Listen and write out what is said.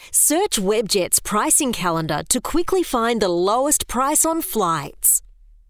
Search Webjet's pricing calendar to quickly find the lowest price on flights.